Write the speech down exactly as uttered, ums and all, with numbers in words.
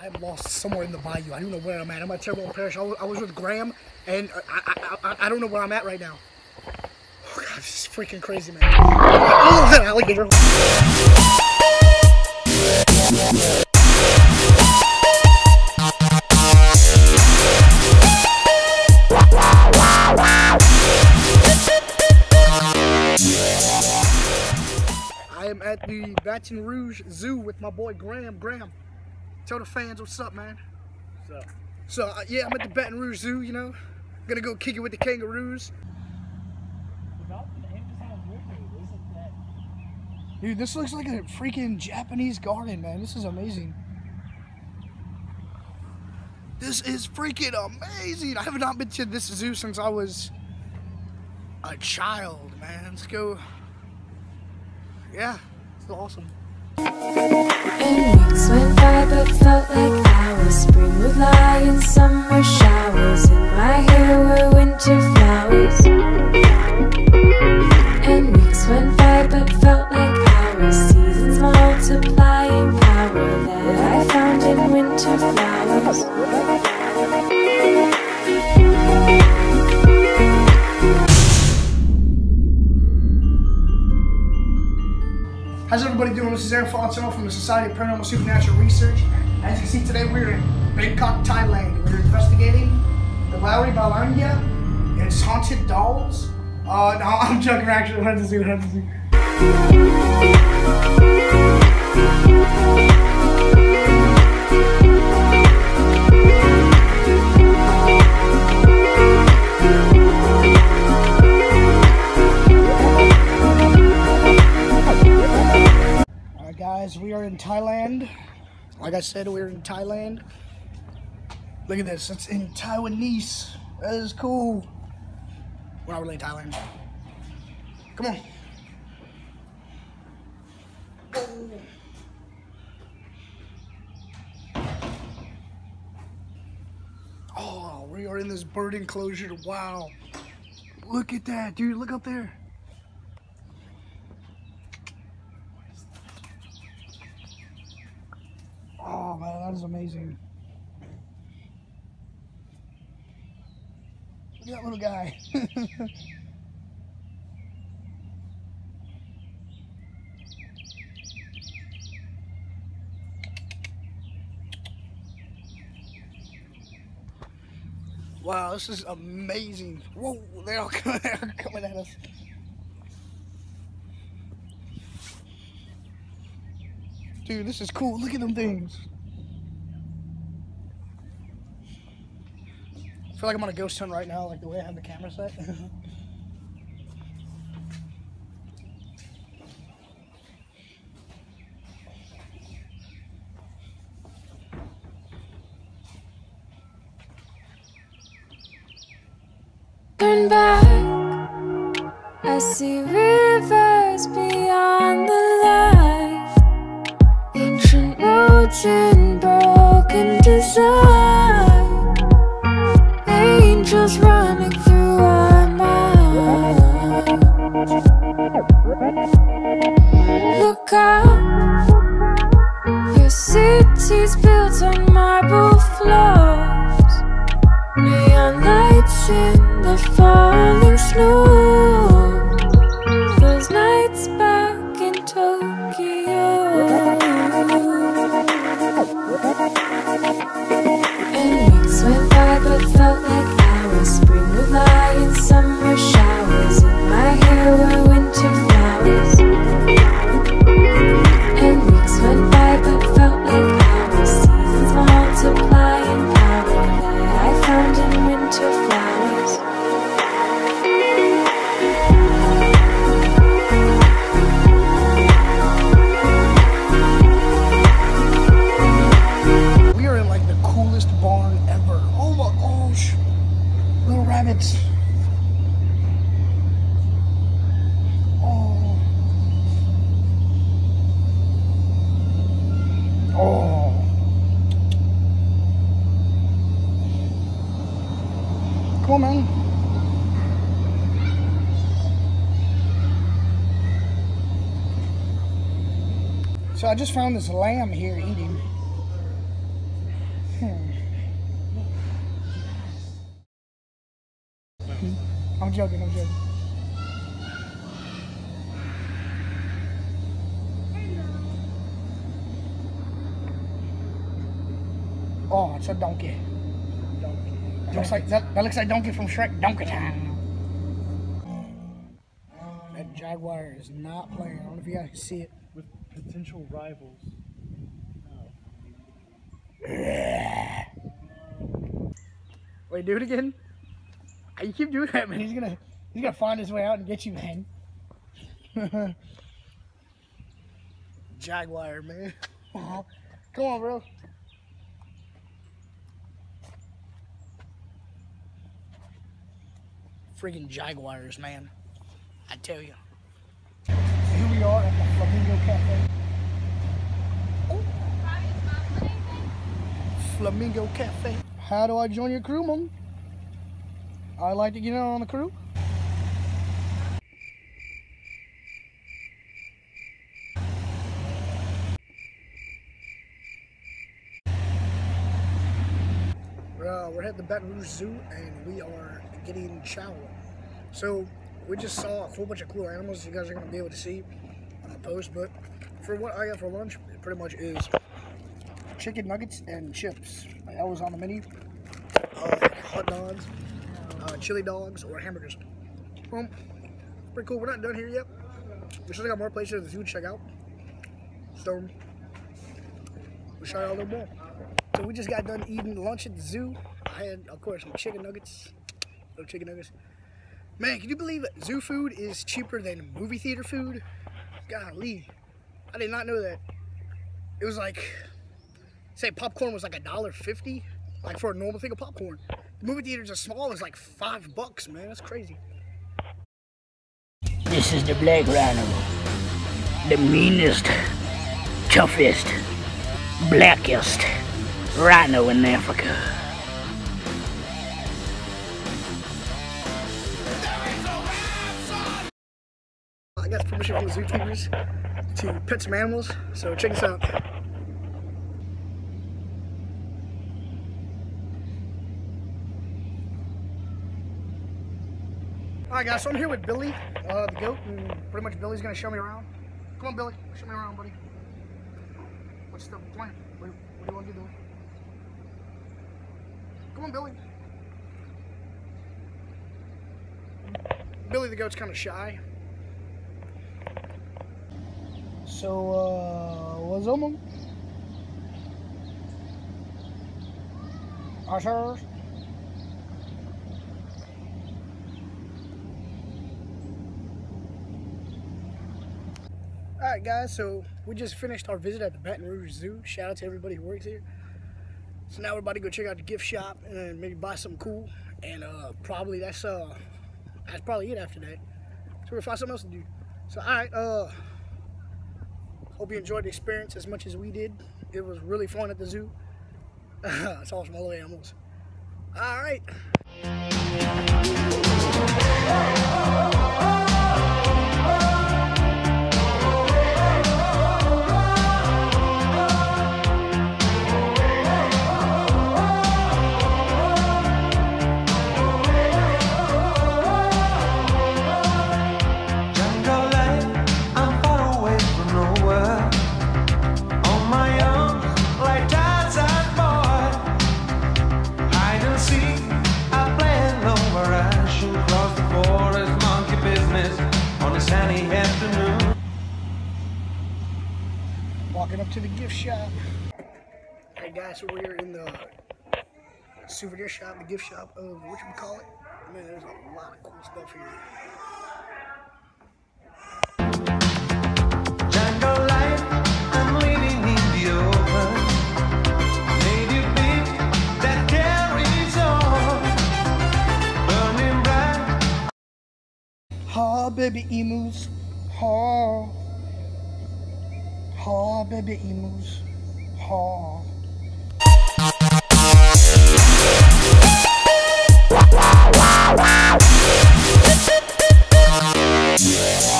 I'm lost somewhere in the bayou. I don't know where I'm at. I'm at Terrible Parish. I was, I was with Graham, and I, I, I, I don't know where I'm at right now. Oh, God, this is freaking crazy, man. Oh, that alligator. I am at the Baton Rouge Zoo with my boy Graham. Graham, tell the fans what's up, man. What's up? So, uh, yeah, I'm at the Baton Rouge Zoo, you know. Gonna go kick it with the kangaroos. Dude, this looks like a freaking Japanese garden, man. This is amazing. This is freaking amazing. I have not been to this zoo since I was a child, man. Let's go. Yeah, it's awesome. And weeks went by but felt like hours. Spring would lie in summer showers. In my hair were winter flowers. And weeks went by but felt like hours. Seasons multiplying power that I found in winter flowers. How's everybody doing? This is Aaron Fontenot from the Society of Paranormal Supernatural Research. As you can see today, we're in Bangkok, Thailand. We're investigating the Lowry Balanga and its haunted dolls. Uh, no, I'm joking, actually. We'll have to see, we'll have to see. Guys, we are in Thailand. Like I said, we're in Thailand. Look at this, it's in Taiwanese. That is cool. We're not really in Thailand. Come on. Oh, we are in this bird enclosure. Wow. Look at that, dude. Look up there. Oh man, that is amazing. Look at that little guy. Wow, this is amazing. Whoa, they're all coming, they're coming at us. Dude, this is cool. Look at them things. I feel like I'm on a ghost hunt right now, like the way I have the camera set. Turn back, I see rivers beyond the light. Ancient roads in broken design. Angels running through our minds. Look out, your city's built on marble floors. Neon lights in the falling snow. Those nights back in Tokyo. And weeks went by but felt like hours. Spring would lie in summer showers. In my hair were winter flowers. And weeks went by but felt like hours. Seasons multiplying power that I found in winter flowers. We are in like the coolest barn ever. Oh my gosh. Little rabbits. Oh. Oh. Come on, man. So I just found this lamb here eating. Hmm. I'm joking, I'm joking. Oh, it's a donkey. Donkey. That looks like that, that looks like Donkey from Shrek. Donkey Time. That jaguar is not playing. I don't know if you guys can see it. With potential rivals. Wait, do it again. You keep doing that, man. He's gonna he's gonna find his way out and get you, man. Jaguar, man. Come on, bro. Freaking jaguars, man. I tell you. Here we are at the Flamingo Cafe. Oh. Flamingo Cafe. How do I join your crew, man? I'd like to get in on the crew. Uh, we're at the Baton Rouge Zoo and we are getting chow. So we just saw a whole bunch of cool animals you guys are going to be able to see on the post, but for what I got for lunch, it pretty much is chicken nuggets and chips. That was on the menu. Uh, hot dogs, uh, chili dogs, or hamburgers. Well, pretty cool. We're not done here yet. We still got more places in the zoo to check out. So we'll show you all a little more. So we just got done eating lunch at the zoo. I had, of course, some chicken nuggets. Little chicken nuggets. Man, can you believe it? Zoo food is cheaper than movie theater food? Golly. I did not know that. It was like, say popcorn was like a dollar fifty, like for a normal thing of popcorn. The movie theaters as small as like five bucks, man. That's crazy. This is the black rhino. The meanest, toughest, blackest rhino in Africa. I got permission from the zookeepers to pet some animals, so check this out. Alright guys, so I'm here with Billy, uh, the goat, and pretty much Billy's gonna show me around. Come on Billy, show me around, buddy. What's the plan? What, what do you want to do, Billy? Come on, Billy. Billy the goat's kind of shy. So, uh, what's up, man? Ushers. Alright guys, so we just finished our visit at the Baton Rouge Zoo. Shout out to everybody who works here. So now we're about to go check out the gift shop and maybe buy something cool. And uh, probably that's uh that's probably it after that. So we'll find something else to do. So alright, uh hope you enjoyed the experience as much as we did. It was really fun at the zoo. It's awesome, all the animals. Alright. Walking up to the gift shop. Hey guys, so we're in the souvenir shop, the gift shop of what you call it. Man, there's a lot of cool stuff here. Jungle life, I'm living in the open. Native beat that carries on, burning bright. Ha, baby emus, ha. Ha, baby emus, ha. Yeah.